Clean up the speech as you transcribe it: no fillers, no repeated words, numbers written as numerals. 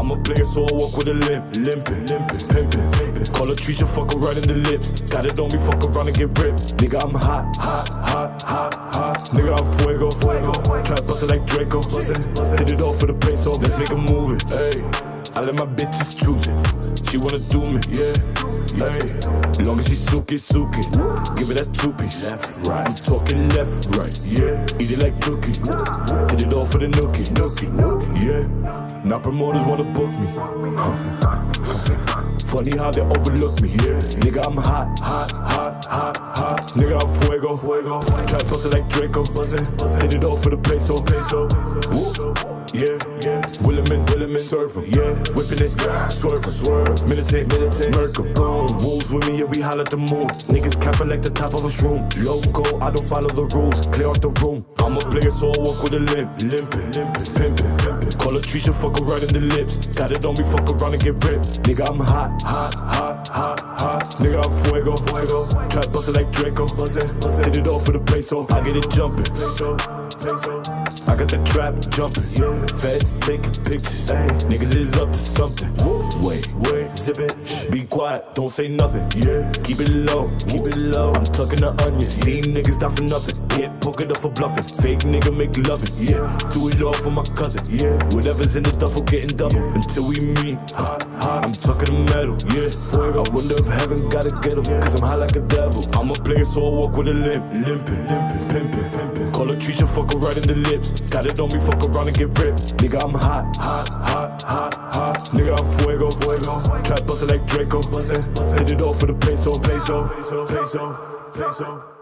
I'm a player, so I walk with a limp. Limpin, pimpin'. Call a Trisha, fuck her right in the lips. Got it on me, fuck around and get ripped. Nigga, I'm hot. Nigga, I'm fuego. Try to bust it like Draco. Hit it off for the peso. Let's make a movie. Hey, I let my bitches choose it. She wanna do me, yeah. Hey, long as she suki. Give it that two-piece. Left, right. I'm talking left, right, yeah. Eat it like cookie. Hit it off for the nookie. Yeah. Now promoters wanna book me. Funny how they overlook me, yeah. Nigga, I'm hot. Nigga, I'm fuego. Try to bust it like Draco. Hit it off for the peso. Woo. Yeah. Willimin, surfing, yeah. Whipping it, swerve. Militate, murder, boom. Wolves with me, yeah, we holler at the moon. Niggas capping like the top of a shroom. Loco, I don't follow the rules. Clear out the room. I'm a player, so I walk with a limp. Limpin'. Call a Trisha, fuck her right in the lips. Got it on me, fuck around and get ripped. Nigga, I'm hot. Nigga, I'm fuego. Try to bust it like Draco. Hit it off for the peso. I get it jumping. I got the trap jumping. Feds taking pictures. Niggas is up to something. Wait, zip it. Be quiet, don't say nothing. Keep it low. I'm tucking the onions. Seen niggas die for nothing. Get poked up for bluffing. Fake nigga make loving. Do it all for my cousin. Whatever's in the duffel getting double until we meet. I'm tucking the metal. I wonder if heaven gotta get him, cause I'm high like a devil. I'm a player, so I walk with a limp. Limpin'. Call a Trisha, fuck her right in the lips. Got it on me, fuck around and get ripped. Nigga, I'm hot. Nigga, I'm fuego. Try to bust it like Draco. Hit it off for the peso.